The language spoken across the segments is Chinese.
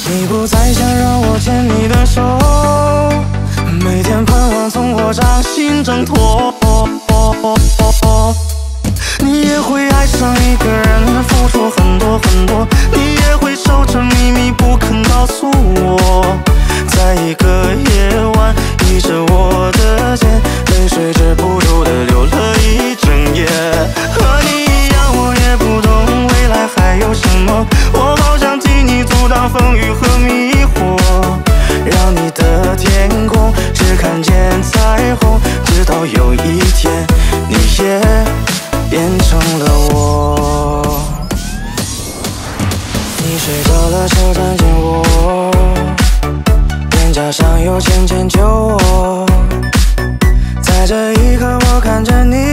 你不再想让我牵你的手，每天盼望从我掌心挣脱。你也会爱上一个人，付出很多很多，你也会守着秘密不肯告诉我。在一个夜晚，依着我的肩，泪水止不住的流了一整夜。和你一样，我也不懂未来还有什么，我好想替你阻挡风雨和迷惑，让你的天空只看见彩虹，直到有一天你也变成了我。你睡着了，手掌紧握，脸颊上有浅浅酒窝。在这一刻，我看着你，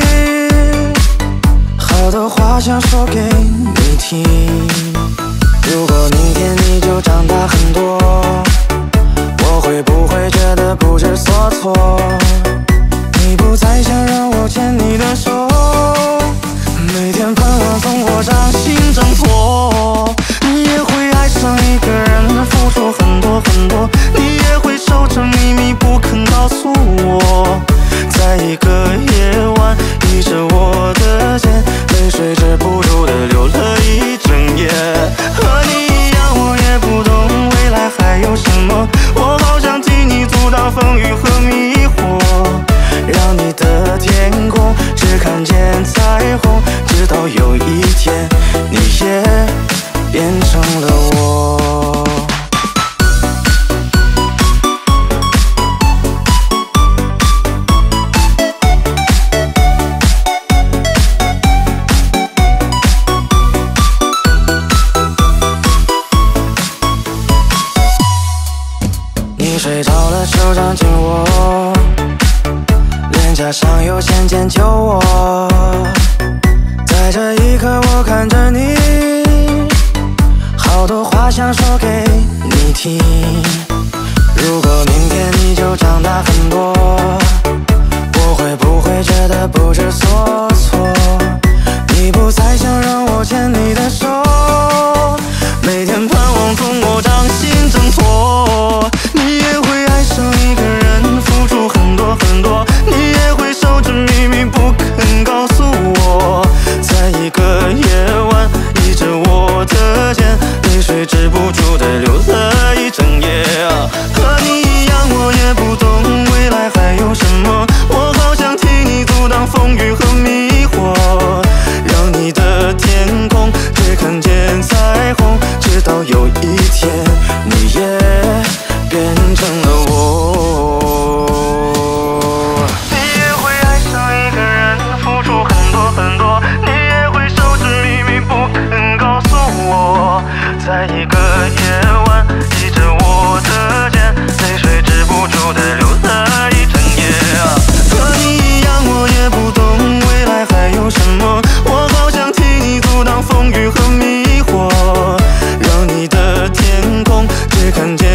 好多话想说给你听。如果明天你就长大很多，我会不会觉得不知所措？你不再想让我牵你的手，每天盼望从我掌心挣脱。你也会爱上一个人，付出很多很多，你也会守着秘密不肯告诉我。在一个夜晚，依着我的肩，泪水止不住的流了一整夜。和你一样，我也不懂未来还有什么，我好想替你阻挡风雨和迷惑，让你的天空只看见彩虹，直到有一天你也变成了我。你睡着了，手掌紧握，脸颊上有浅浅酒窝。在这一刻，我看着你，好多话想说给你听。如果明天你就长大很多，我会不会觉得不知所措？你不再想让我牵你的手，每天盼望从我掌心挣脱。你也会爱上一个人，付出很多很多，你也会守着秘密不肯告诉我。在一个夜晚，依着我的肩，泪水止不住的流了一整夜。和你一样，我也不懂未来还有什么，我好想替你阻挡风雨和迷惑，让你的天空只看见彩虹，直到有一天你也变成了我。你也会爱上一个人，付出很多很多，你也会守着秘密不肯告诉我。在一个夜晚，依着我的肩，泪水止不住的流了一整夜。和你一样，我也不懂未来还有什么，我好想替你阻挡风雨和迷惑，让你的天空只看见